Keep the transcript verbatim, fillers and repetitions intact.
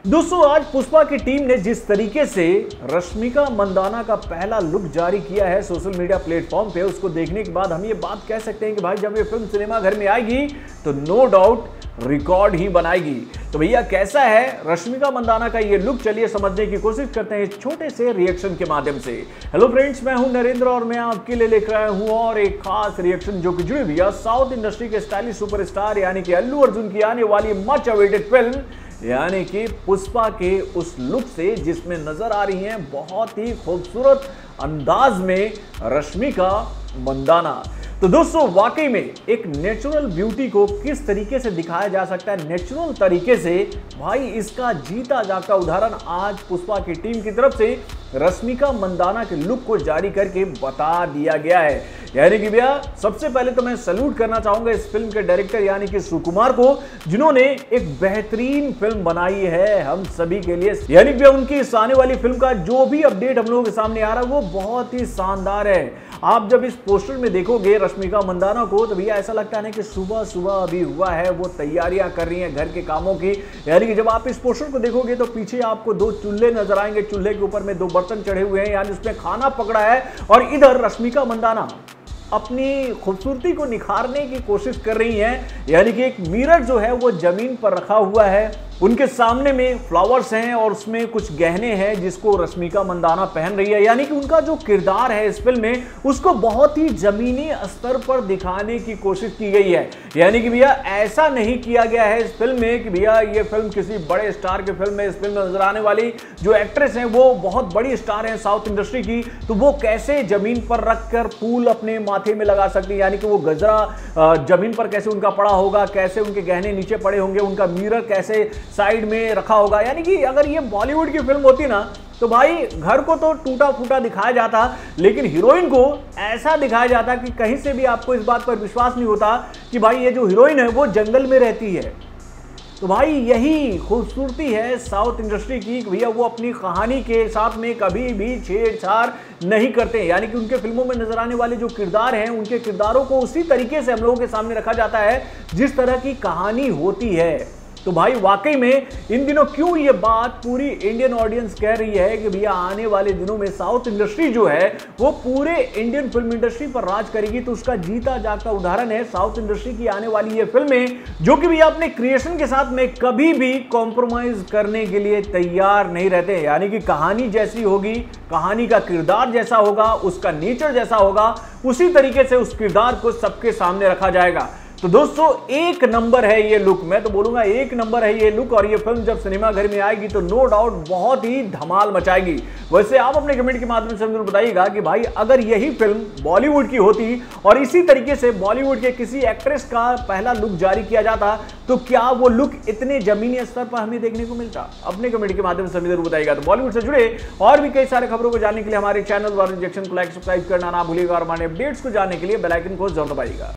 दोस्तों आज पुष्पा की टीम ने जिस तरीके से रश्मिका मंदाना का पहला लुक जारी किया है सोशल मीडिया प्लेटफॉर्म पे, उसको देखने के बाद हम ये बात कह सकते हैं कि भाई जब ये फिल्म सिनेमा घर में आएगी तो नो डाउट रिकॉर्ड ही बनाएगी। तो भैया कैसा है रश्मिका मंदाना का ये लुक, चलिए समझने की कोशिश करते हैं छोटे से रिएक्शन के माध्यम से। हेलो फ्रेंड्स, मैं हूं नरेंद्र और मैं आपके लिए लेकर आया हूं और एक खास रिएक्शन जो कि जुड़ी हुई है साउथ इंडस्ट्री के स्टाइलिश सुपरस्टार यानी कि अल्लू अर्जुन की आने वाली मच अवेटेड फिल्म यानी कि पुष्पा के उस लुक से, जिसमें नजर आ रही हैं बहुत ही खूबसूरत अंदाज में रश्मिका मंदाना। तो दोस्तों वाकई में एक नेचुरल ब्यूटी को किस तरीके से दिखाया जा सकता है नेचुरल तरीके से, भाई इसका जीता जागता उदाहरण आज पुष्पा की टीम की तरफ से रश्मिका मंदाना के लुक को जारी करके बता दिया गया है। यानी कि भैया सबसे पहले तो मैं सैल्यूट करना चाहूंगा इस फिल्म के डायरेक्टर यानी कि सुकुमार को, जिन्होंने एक बेहतरीन फिल्म बनाई है हम सभी के लिए। यानी कि उनकी इस आने वाली फिल्म का जो भी अपडेट हम लोगों के सामने आ रहा है वो बहुत ही शानदार है। आप जब इस पोस्टर में देखोगे रश्मिका मंदाना को तो भैया ऐसा लगता है ना कि सुबह सुबह अभी हुआ है, वो तैयारियां कर रही हैं घर के कामों की। यानी कि जब आप इस पोस्टर को देखोगे तो पीछे आपको दो चूल्हे नजर आएंगे, चूल्हे के ऊपर में दो बर्तन चढ़े हुए हैं, यानी उसमें खाना पकड़ा है और इधर रश्मिका मंदाना अपनी खूबसूरती को निखारने की कोशिश कर रही हैं। यानी कि एक मिरर जो है वो जमीन पर रखा हुआ है, उनके सामने में फ्लावर्स हैं और उसमें कुछ गहने हैं जिसको रश्मिका मंदाना पहन रही है। यानी कि उनका जो किरदार है इस फिल्म में उसको बहुत ही जमीनी स्तर पर दिखाने की कोशिश की गई है। यानी कि भैया ऐसा नहीं किया गया है इस फिल्म में कि भैया ये फिल्म किसी बड़े स्टार की फिल्म है, इस फिल्म में नजर आने वाली जो एक्ट्रेस हैं वो बहुत बड़ी स्टार हैं साउथ इंडस्ट्री की, तो वो कैसे जमीन पर रखकर फूल अपने माथे में लगा सकती है। यानी कि वो गजरा जमीन पर कैसे उनका पड़ा होगा, कैसे उनके गहने नीचे पड़े होंगे, उनका मिरर कैसे साइड में रखा होगा। यानी कि अगर ये बॉलीवुड की फिल्म होती ना तो भाई घर को तो टूटा फूटा दिखाया जाता, लेकिन हीरोइन को ऐसा दिखाया जाता कि कहीं से भी आपको इस बात पर विश्वास नहीं होता कि भाई ये जो हीरोइन है वो जंगल में रहती है। तो भाई यही खूबसूरती है साउथ इंडस्ट्री की, भैया वो अपनी कहानी के साथ में कभी भी छेड़छाड़ नहीं करते। यानी कि उनके फिल्मों में नजर आने वाले जो किरदार हैं उनके किरदारों को उसी तरीके से हम लोगों के सामने रखा जाता है जिस तरह की कहानी होती है। तो भाई वाकई में इन दिनों क्यों ये बात पूरी इंडियन ऑडियंस कह रही है कि भैया आने वाले दिनों में साउथ इंडस्ट्री जो है वो पूरे इंडियन फिल्म इंडस्ट्री पर राज करेगी, तो उसका जीता जागता उदाहरण है साउथ इंडस्ट्री की आने वाली ये फिल्में, जो कि भैया अपने क्रिएशन के साथ में कभी भी कॉम्प्रोमाइज करने के लिए तैयार नहीं रहते। यानी कि कहानी जैसी होगी, कहानी का किरदार जैसा होगा, उसका नेचर जैसा होगा, उसी तरीके से उस किरदार को सबके सामने रखा जाएगा। तो दोस्तों एक नंबर है ये लुक, मैं तो बोलूंगा एक नंबर है ये लुक, और ये फिल्म जब सिनेमा घर में आएगी तो नो डाउट बहुत ही धमाल मचाएगी। वैसे आप अपने कमेंट के माध्यम से मुझे बताइएगा कि भाई अगर यही फिल्म बॉलीवुड की होती और इसी तरीके से बॉलीवुड के किसी एक्ट्रेस का पहला लुक जारी किया जाता तो क्या वो लुक इतने जमीनी स्तर पर हमें देखने को मिलता? अपने कमेंट के माध्यम से मुझे जरूर बताइएगा। तो बॉलीवुड से जुड़े और भी कई सारे खबरों को जानने के लिए हमारे चैनल और रिएक्शन को लाइक सब्सक्राइब करना ना भूलिएगा और हमारे अपडेट्स को जानने के लिए बेल आइकन को जरूर दबाइएगा।